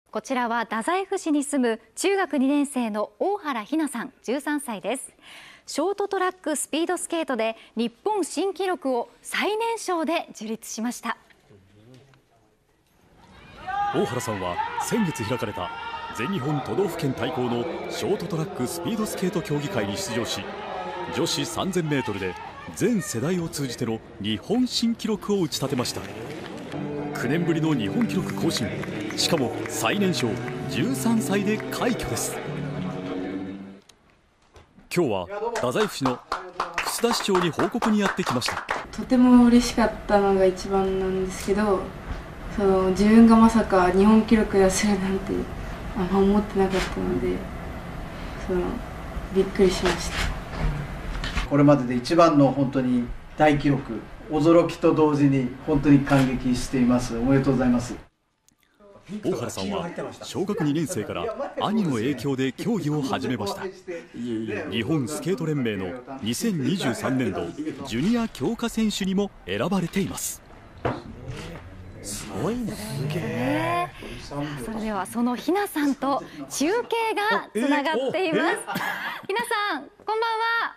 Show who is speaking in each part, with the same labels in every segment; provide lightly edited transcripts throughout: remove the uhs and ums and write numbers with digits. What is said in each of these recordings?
Speaker 1: こちらは太宰府市に住む中学2年生の大原ひなさん13歳です。ショートトラックスピードスケートで日本新記録を最年少で樹立しました。
Speaker 2: 大原さんは先月開かれた全日本都道府県対抗のショートトラックスピードスケート競技会に出場し、女子 3000m で全世代を通じての日本新記録を打ち立てました。9年ぶりの日本記録更新、しかも最年少13歳で快挙です。今日は太宰府市の楠田市長に報告にやってきました。
Speaker 3: とても嬉しかったのが一番なんですけど、自分がまさか日本記録出せるなんてあんま思ってなかったので、びっくりしました。
Speaker 4: これまでで一番の本当に大記録、驚きと同時に本当に感激しています。おめでとうございます。
Speaker 2: 大原さんは小学2年生から兄の影響で競技を始めました。日本スケート連盟の2023年度ジュニア強化選手にも選ばれています。
Speaker 5: すごいね。すげえ。
Speaker 1: それではそのひなさんと中継がつながっています。ひなさん、こんばんは。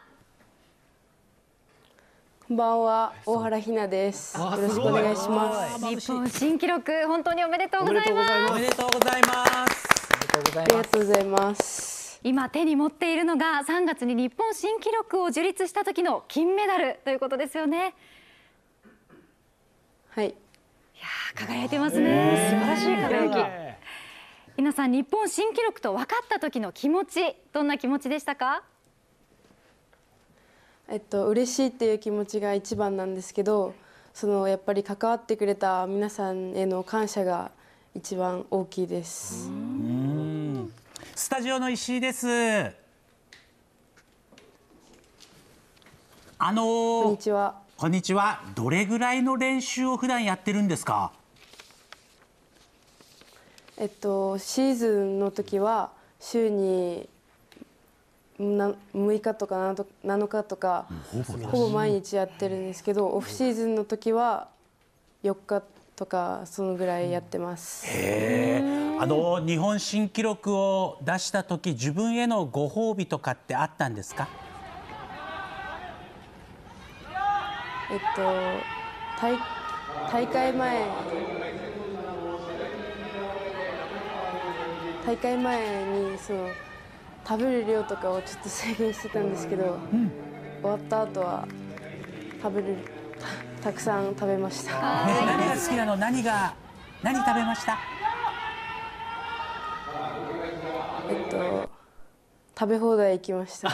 Speaker 3: こんばんは、大原ひなです。よろしくお願いします。
Speaker 1: 日本新記録、本当におめでとうございます。
Speaker 5: おめでとうございます。
Speaker 3: ありがとうございます。
Speaker 1: 今手に持っているのが3月に日本新記録を樹立した時の金メダルということですよね。
Speaker 3: はい。
Speaker 1: いやー、輝いてますね。素晴らしい輝き。ひなさん、日本新記録と分かった時の気持ち、どんな気持ちでしたか？
Speaker 3: 嬉しいっていう気持ちが一番なんですけど、やっぱり関わってくれた皆さんへの感謝が一番大きいです。
Speaker 5: スタジオの石井です。
Speaker 3: こんにちは。
Speaker 5: こんにちは。どれぐらいの練習を普段やってるんですか？
Speaker 3: シーズンの時は週に6日とか7日とかほぼ毎日やってるんですけど、オフシーズンの時は4日とかそのぐらいやってます。
Speaker 5: へー。日本新記録を出した時、自分へのご褒美とかってあったんですか？
Speaker 3: 大会前に食べる量とかをちょっと制限してたんですけど、終わった後はたくさん食べました。
Speaker 5: 何が好きなの？何食べました？
Speaker 3: 食べ放題行きました。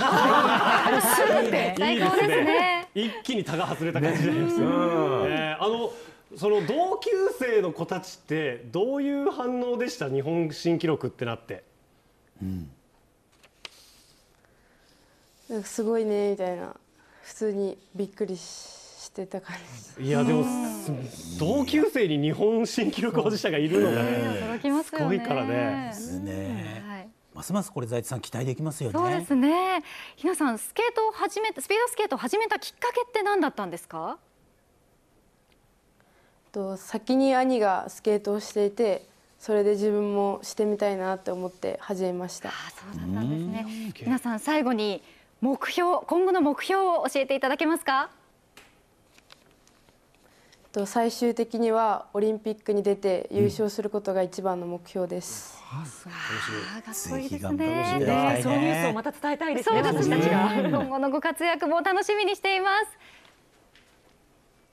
Speaker 1: 最高ですね。
Speaker 6: 一気にタが外れた感じになりますよ。その同級生の子たちってどういう反応でした？日本新記録ってなって。
Speaker 3: なんかすごいねみたいな、普通にびっくりしてた感じです。
Speaker 6: いやでも同級生に日本新記録保持者がいるのがね、すごいからね。
Speaker 5: ますますこれ財津さん期待できますよね。
Speaker 1: そうですね。ひなさん、スピードスケートを始めたきっかけって何だったんですか？
Speaker 3: 先に兄がスケートをしていて、それで自分もしてみたいなって思って始めました。
Speaker 1: そうだったんですね。ひなさん、最後に今後の目標を教えていただけますか？
Speaker 3: 最終的にはオリンピックに出て優勝することが一番の目標です。
Speaker 1: かっこいいです
Speaker 5: ね。
Speaker 1: ね。
Speaker 7: そのニュースをまた伝えたいですね。
Speaker 1: 私たちが今後のご活躍も楽しみにしています。